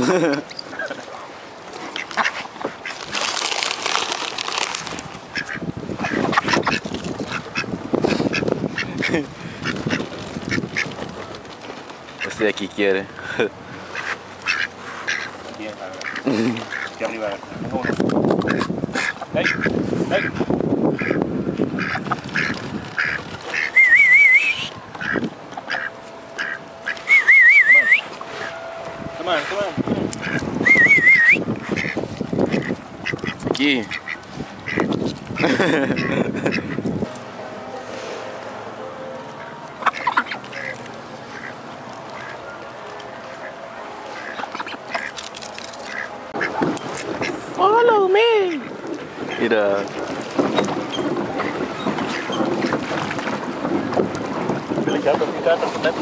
Este de aquí quiere. Bien, a ver. Aquí arriba, a ver. Tengo uno. ¡Ey! ¡Ey! Toma, toma. Aquí. Follow me. Mira. Delicado, picado, potato.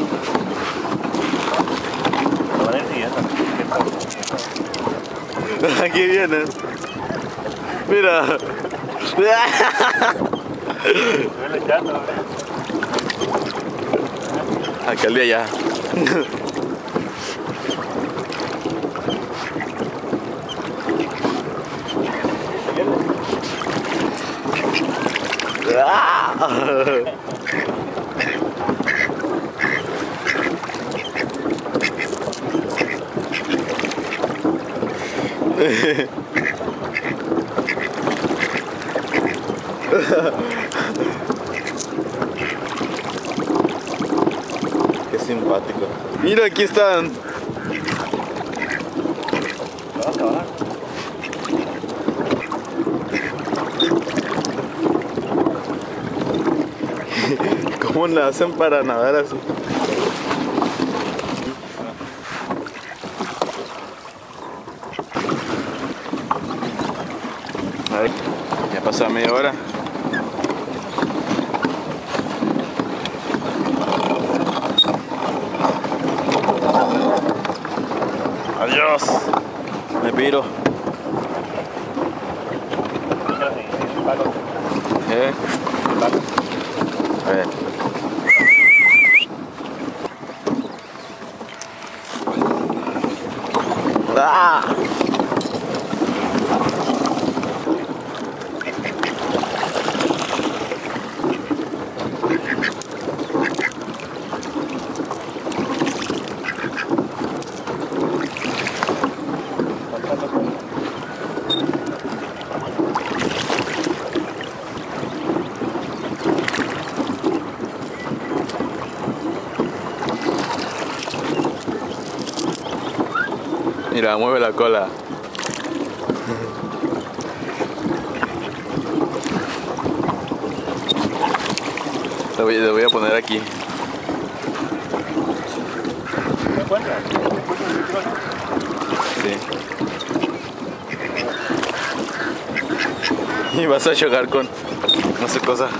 Lo van a decir, Aquí vienen. Mira. Delicado, Aquel de allá. Qué simpático. Mira, aquí están. ¿Cómo nacen para nadar así? Ay, ya pasó media hora. Adiós. Me piro. A ver. ¡Ah! Mira, mueve la cola. Le voy a poner aquí. ¿Me encuentras? Sí. Y vas a chocar con no sé cosa.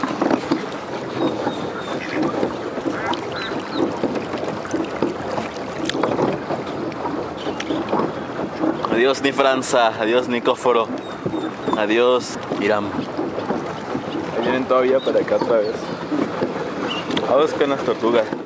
Adiós ni Franza, adiós Nicóforo, adiós Hiram. Ahí vienen todavía para acá otra vez. Vamos con las tortugas.